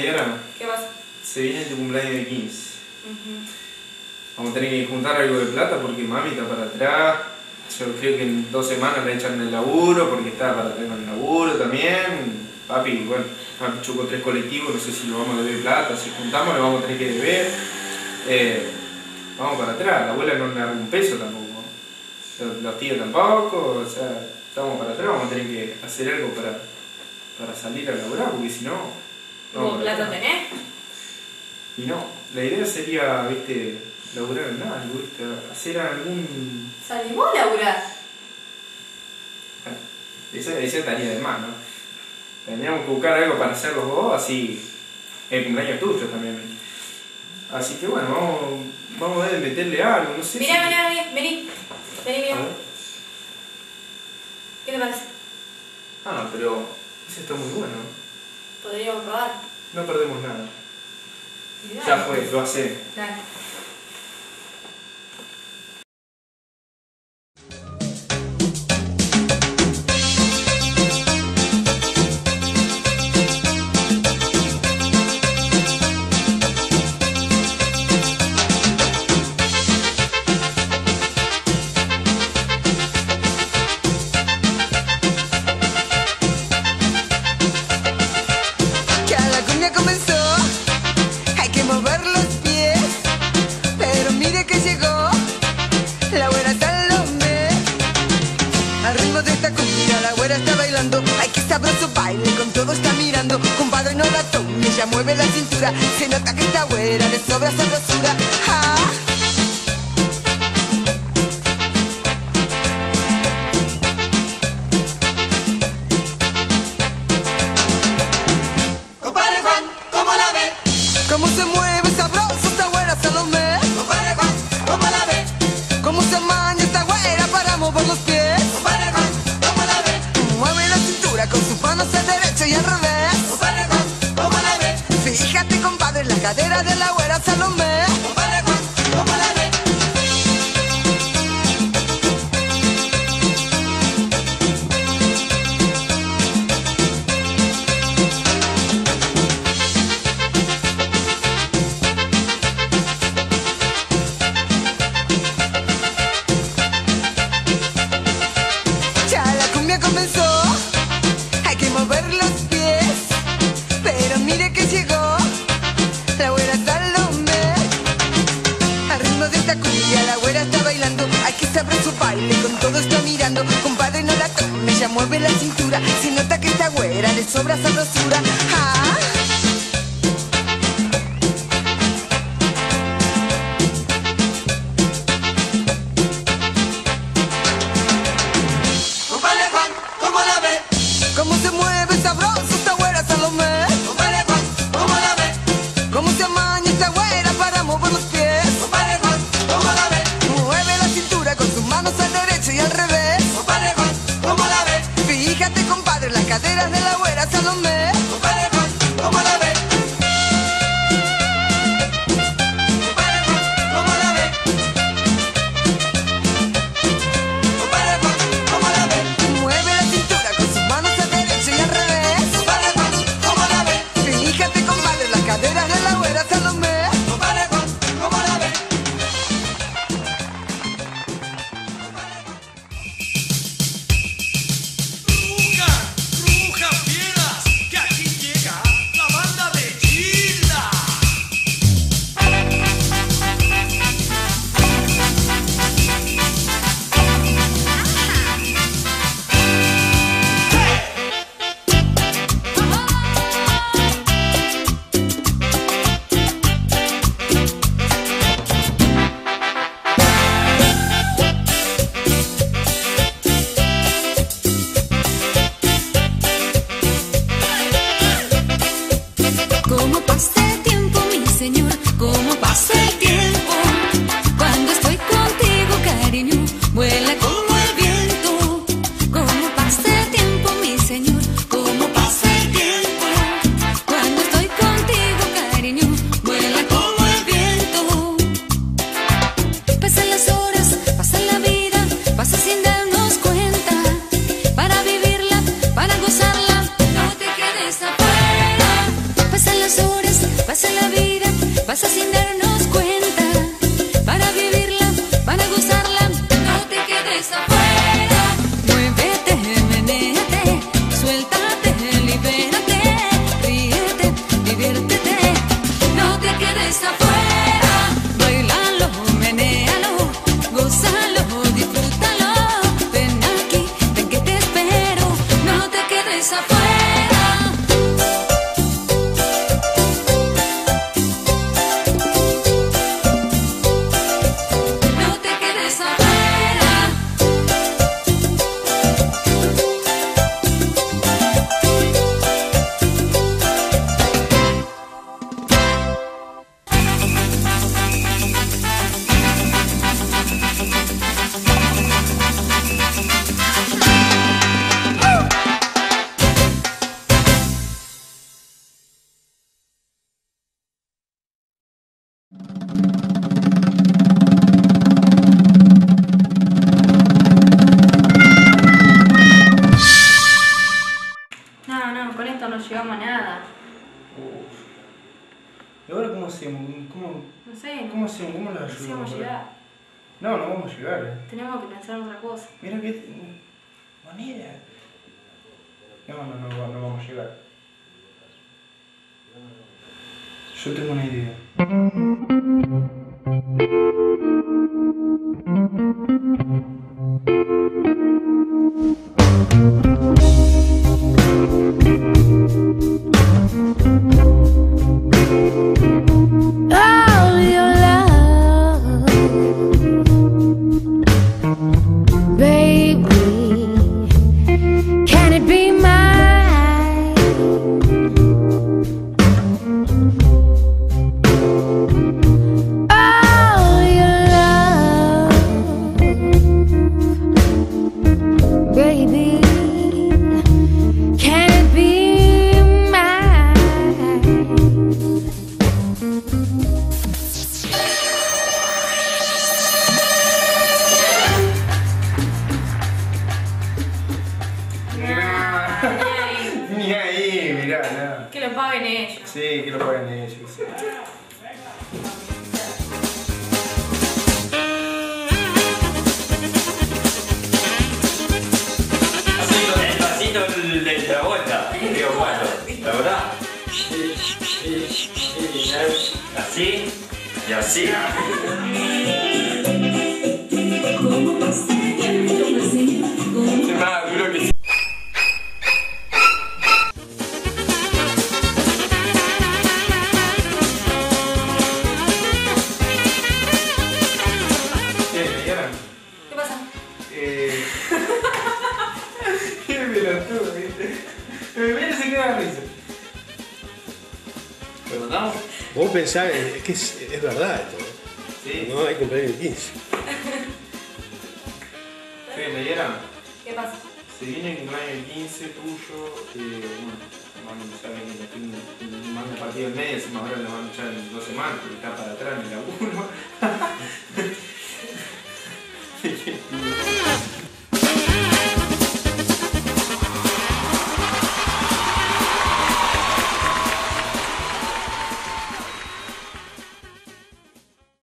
Nayara. ¿Qué pasa? Se viene tu cumpleaños de 15. Vamos a tener que juntar algo de plata porque mami está para atrás. Yo creo que en 2 semanas la echan del laburo porque está para atrás con el laburo también. Papi, bueno, papi chocó 3 colectivos, no sé si lo vamos a deber plata. Si juntamos lo vamos a tener que deber. Vamos para atrás, la abuela no le da un peso tampoco. Los tíos tampoco, o sea, estamos para atrás, vamos a tener que hacer algo para salir a laburar, porque si no... ¿Vos plata tenés? Y no, la idea sería, viste, laburar en algo, viste, hacer algún... ¿Salimos a laburar? Esa tarea de más, ¿no? Tendríamos que buscar algo para hacer los dos, así el cumpleaños tuyo también. Así que bueno, vamos a ver de meterle algo, no sé. Mirá, vení, mirá. ¿Qué te parece? Ah, pero ese está muy bueno. Podríamos probar. No perdemos nada. Mirá. Ya fue, lo hacemos. Dale. Mueve la cintura, se nota que esta güera le sobra sabrosura. ¡Ah! Compadre Juan, ¿cómo la ve? ¿Cómo se mueve sabroso esta güera Salomé? Compadre Juan, ¿cómo la ve? ¿Cómo se maña esta güera para mover los pies? Compadre Juan, ¿cómo la ve? Mueve la cintura con sus manos al derecho y al revés. Compadre Juan, ¿cómo la ve? Fíjate, compadre, en la cadera de la güera Salomé. Compadre Juan, ¿cómo la ve? Ya la cumbia comenzó, hay que mover los pies. Pero mire que llegó la güera Salomé. Al ritmo de esta cumbia la güera está bailando. Hay que saber su baile, con todo está mirando. Compadre, no la tome, ya mueve la cintura. Se nota que esta güera le sobra sabrosura. ¡Ah! Compadre Juan, ¿cómo la ve? ¿Cómo se mueve sabroso esta güera Salomé? Compadre Juan, ¿cómo la ve? ¿Cómo se maña esta güera para mover los pies? Compadre Juan, ¿cómo la ve? Mueve la cintura con sus manos al derecho y al revés. Compadre Juan, ¿cómo la ve? Fíjate, compadre, en las caderas de la güera Salomé. Compadre Juan, ¿cómo la ve? Compadre Juan, ¿cómo la ve? Compadre Juan, ¿cómo la ve? Mueve la cintura con sus manos al derecho y al revés. Compadre Juan, ¿cómo la ve? Fíjate, compadre, las caderas de la güera Salomé. Compadre Juan, ¿cómo la ve? Ruja, fieras, que aquí llega la banda de Gilda. Cómo pasa el tiempo, mi señor, cómo pasa el tiempo. Cuando estoy contigo, cariño, vuela como el viento. Cómo pasa el tiempo, mi señor, cómo pasa el tiempo. Cuando estoy contigo, cariño, vuela como el viento. Pasan las horas, pasa la vida, pasa sin darnos cuenta. Para vivirla, para gozarla, no te quedes afuera. Pasan las horas. ¿Y ahora cómo No sé, cómo lo no sé cómo ayudamos? llegar. No, no vamos a llegar. Tenemos que pensar en otra cosa. Mira que... manera. No vamos a llegar. Yo tengo una idea. All your love, baby, can it be mine? All your love, baby, can it be mine? Ni ahí, mirá, nada. Que lo paguen ellos. Sí, que lo paguen ellos. Sí. El pasito de la vuelta, digo, bueno, ¿la verdad? Así y así. Nada, creo que sí. ¿Leyeron? ¿Qué pasa? Qué pelotudo, ¿viste? Mira, se queda risa. ¿Perdonamos? Vos pensás, es que es verdad esto. Sí. No hay cumpleaños el 15. ¿Qué leyeron? ¿Qué pasa? Se viene el cumpleaños el 15 tuyo, bueno, saben que le estoy mandando partido en medio, encima ahora lo van a echar en 2 semanas porque está para atrás en el laburo.